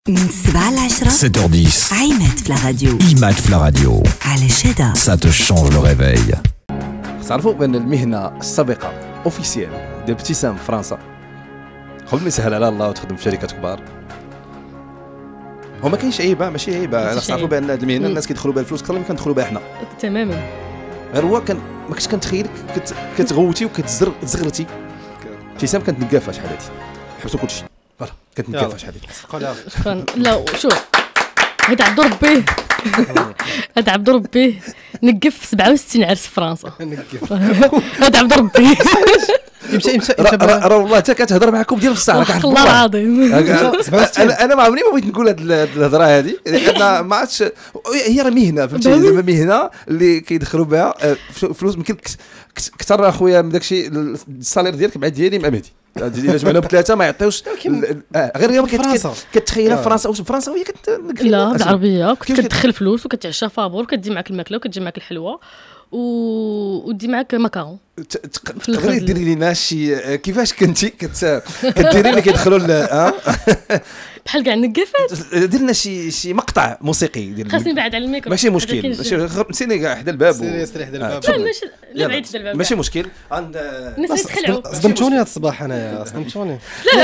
من 7 ل 10 7h10 عيمات في الراديو IMAT في الراديو على شدا. Ça te change le réveil. تعرفوا بأن المهنة السابقة اوفيسيال ديال ابتسام في فرنسا قبل ما يسهل على الله وتخدم في شركات كبار هو ما كاينش عيبه ماشي عيبه. انا تعرفوا بأن هذه المهنة الناس كيدخلوا بها الفلوس اكثر من كندخلوا بها حنا تماما. غير هو ما كنتش كنتخيلك كتغوتي وكتزغرتي. ابتسام كانت نقافه شحال هادي حبسوا كلشي فوالا كانت نقافه شحال هادي. لا شوف هذا عبد ربي هذا عبد ربي نقف 67 عرس في فرنسا. هذا عبد ربي يمشي راه والله حتى كتهضر معكم ديال الصح راك عارف والله العظيم. انا ما عمري ما بغيت نقول هاد الهضره هذه لان ما عرفتش هي راه مهنه فهمتي زعما مهنه اللي كيدخلوا بها فلوس. يمكن كثر اخويا من داكشي الصالير ديالك مع ديالي مع مهدي الا جمعنا بثلاثه ما يعطيوش غير اليوم كتخيلها في فرنسا واش فرنسا وهي لا بالعربيه كنت كتدخل فلوس وكتعشى فابور وكتجي معك الماكله وكتجي معك الحلوه ودي معك ماكارون. تقدري ديري لينا شي كيفاش كنتي كديري اللي كيدخلوا بحال كاع النقافات. دير لنا شي مقطع موسيقي ديال خاصني بعد على الميكرو ماشي مشكل نسيني كاع حدا الباب سيري حدا الباب لا بعيد حدا الباب ماشي مشكل. الناس يتخلعوا صدمتوني هذا الصباح انايا صدمتوني.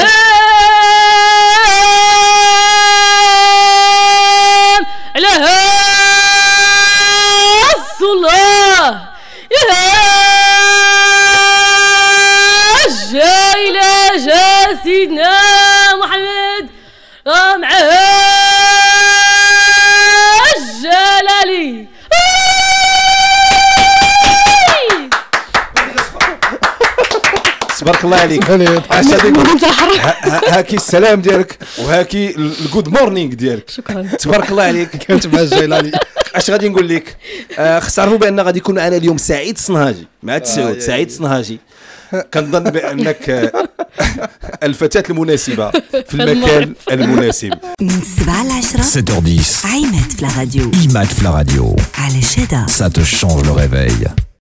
على الله جاي لا جا سيدنا محمد مع الجلالي. تبارك الله عليك. هاكي السلام ديالك وهاكي الجود مورنينغ ديالك. شكرا تبارك الله عليك. كنت مع الجيلاني. اش غادي نقول لك خص تعرفوا بان غادي يكون معنا اليوم سعيد الصنهاجي مع التسعود. سعيد الصنهاجي كنظن بانك الفتاة المناسبة في المكان المناسب. من 7 ل 10 7h10 عيمات في الراديو IMAT في الراديو. على شدا. Ça te change le réveil.